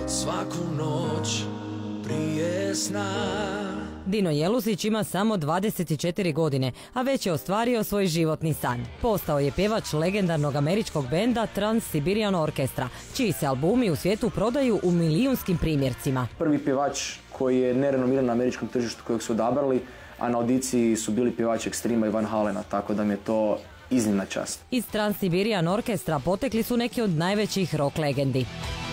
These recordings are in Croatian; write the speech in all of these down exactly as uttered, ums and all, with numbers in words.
svaku noć prije sna. Dino Jelušić ima samo dvadeset četiri godine, a već je ostvario svoj životni san. Postao je pjevač legendarnog američkog benda Trans-Siberian Orchestra, čiji se albumi u svijetu prodaju u milijunskim primjercima. Prvi pjevač koji je nerenomiran na američkom tržištu kojeg su odabrali, a na audiciji su bili pjevači Extrema i Van Halena, tako da mi je to iznimna čast. Iz Trans-Siberian Orchestra potekli su neki od najvećih rock legendi.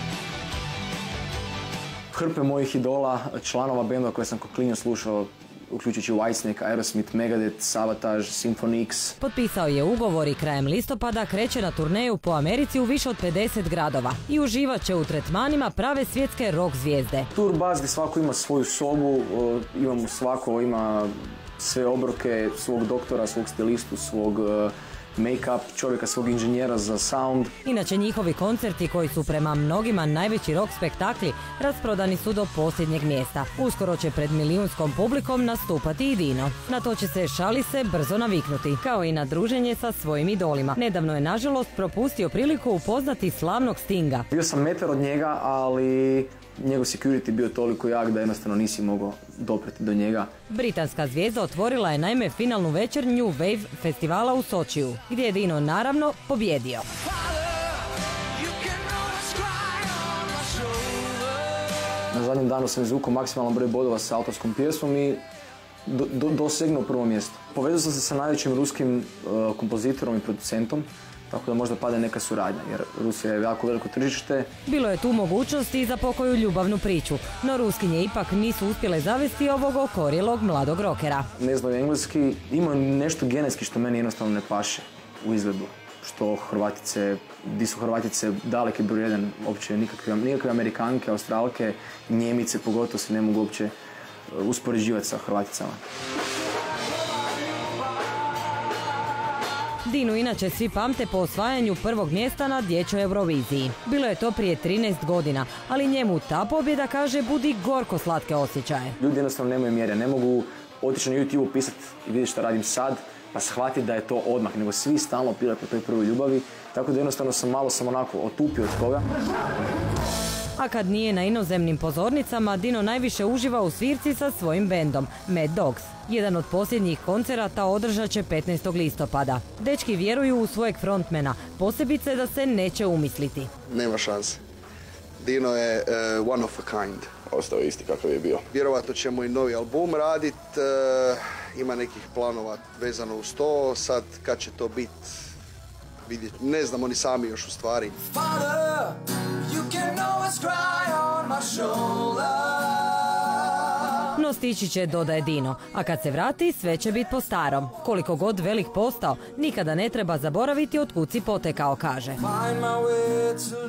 Hrpe mojih idola, članova benda koje sam kao klinac slušao, uključujući Whitesnake, Aerosmith, Megadeth, Savatage, Symphony X. Potpisao je ugovor i krajem listopada kreće na turneju po Americi u više od pedeset gradova i uživat će u tretmanima prave svjetske rock zvijezde. Tour bus gdje svako ima svoju sobu, imamo svako ima sve obroke, svog doktora, svog stilistu, svog make-up, čovjeka, svog inženjera za sound. Inače, njihovi koncerti, koji su prema mnogima najveći rock spektakli, rasprodani su do posljednjeg mjesta. Uskoro će pred milijunskom publikom nastupati i Dino. Na to će se, šali se, brzo naviknuti, kao i na druženje sa svojim idolima. Nedavno je, nažalost, propustio priliku upoznati slavnog Stinga. Bio sam metar od njega, ali njegov security bio toliko jak da jednostavno nisi mogao dopreti do njega. Britanska zvijezda otvorila je naime finalnu večer New Wave festivala u Sočiju, gdje je Dino naravno pobjedio. Na zadnjem danu sam izvukao maksimalan broj bodova sa autorskom pjesmom i do, do, dosegnuo prvo mjesto. Povezao sam se sa najvećim ruskim uh, kompozitorom i producentom, tako da možda pada neka suradnja, jer Rusija je jako veliko tržište. Bilo je tu mogućnosti i za pokoju ljubavnu priču, no Ruskinje ipak nisu uspjele zavesti ovog okorjelog mladog rokera. Ne znaju engleski, ima nešto genetski što meni jednostavno ne paše u izgledu. Što Hrvatice, di su Hrvatice daleki broj jedan, uopće nikakve, nikakve Amerikanke, Australke, Njemice pogotovo se ne mogu uopće uspoređivati sa Hrvaticama. Dinu inače svi pamte po osvajanju prvog mjesta na dječjoj Euroviziji. Bilo je to prije trinaest godina, ali njemu ta pobjeda, kaže, budi gorko slatke osjećaje. Ljudi jednostavno nemaju mjere, ne mogu otići na YouTube pisati i vidjeti što radim sad, pa shvatiti da je to odmah, nego svi stalno pile po toj prvoj ljubavi, tako da jednostavno sam malo sam onako otupio od toga. A kad nije na inozemnim pozornicama, Dino najviše uživa u svirci sa svojim bendom Mad Dogs. Jedan od posljednjih koncerata održat će petnaestog listopada. Dečki vjeruju u svojeg frontmana, posebice da se neće umisliti. Nema šanse. Dino je uh, one of a kind. Ostao je isti kakav je bio. Vjerovatno ćemo i novi album radit, uh, ima nekih planova vezano uz to, sad kad će to biti, vidjet, ne znamo ni sami još u stvari. Father, you can always cry on my shoulder. No stići će, dodaje Dino, a kad se vrati sve će biti po starom. Koliko god velik postao, nikada ne treba zaboraviti od kud si potekao, kaže.